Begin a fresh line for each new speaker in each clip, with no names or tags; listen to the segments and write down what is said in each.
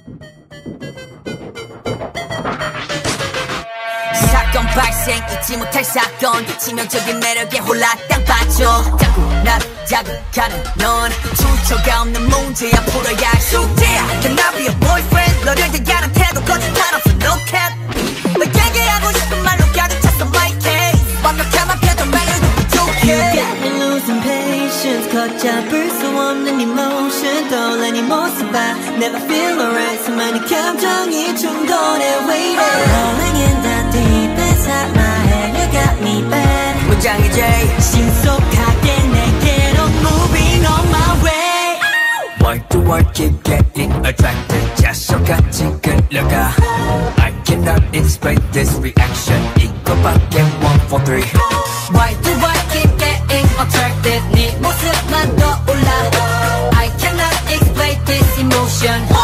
사건 발생 잊지 못할 사건 치명적인 매력에 홀라 땅 빠져 자꾸 나를 자극하는 넌 출처가 없는 문제야 풀어야 할 숙제야 Can I be a boyfriend 너를 대하는 태도 거짓말 없어 no cap 너에게 하고 싶은 말로 가득 찼어 my case 완벽한 표정 말로도 부족해
You got me losing patience 걷잡을 수 없는 emotion 떠올라 네 모습 봐 Never feel alright 수많은 감정이 충돌해 waiting Rolling in the deep inside my head You got me bad
문장이 제일
신속하게 내게로 moving on my way
Why do I keep getting attracted 자석같이 끌려가 I cannot explain this reaction 이거밖에 1, 4, 3 Why do I keep getting attracted 네 모습만 떠올라 I cannot explain this emotion 1, 4,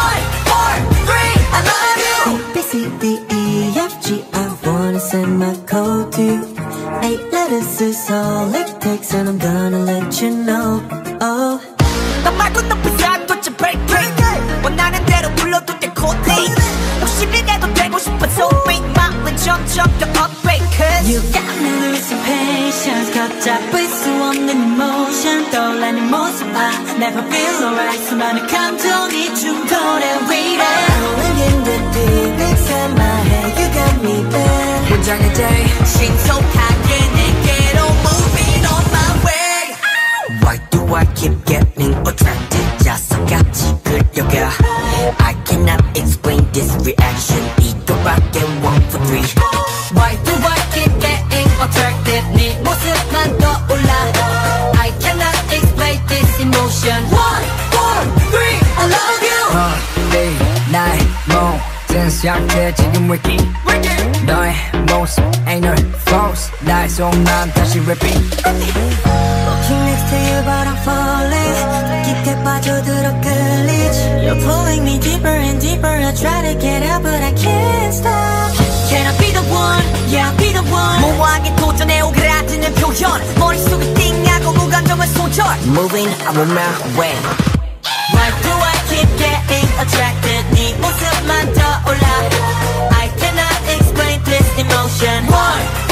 3 I love you
A, B, C, D, E, F, G I wanna send my code to you 8 letters is all it takes and I'm gonna let you know Oh
너 말고 높은 사도체 break 원하는 대로 불러도 돼 코딩 욕심이 내도 되고 싶어 so big 마음은 점점 더 upgrade cause
You got me losing patience 걷잡을 수 없는 emotion 떠올라 네 모습 봐 Never feel alright 수많은 감정이 충돌해 waiting Rolling in the deep inside my head You got me bad
문장의 제일 신속하게 내게로 moving on my way Why do I keep getting attracted 자석같이 끌려가 I cannot explain this reaction 이거밖에 1, 4, 3 Why do I keep getting attracted 네 모습만 떠올라 I cannot explain this emotion 1, 4, 3 I love you
Day, night, 모든 상태 지금 working 너의 모습 ain't no false 나의 속만 다시 repeat
Walking next to you but I'm falling 깊게 빠져들어 끌리지 You're pulling me deeper and deeper I try to get out but I can't stop
Can I be the one? Yeah I'll be the one 모호하게 도전해 오그라드는 표현 머릿속을 띵하고 무감정을 소절 Moving I'm on my way Why do I keep getting attracted 네 모습만 떠올라 I cannot explain this emotion 1, 4,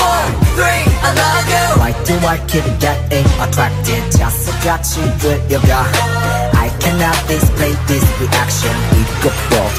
3 I love you Why do I keep getting attracted 자석같이 끌려가 I cannot explain this reaction 이것도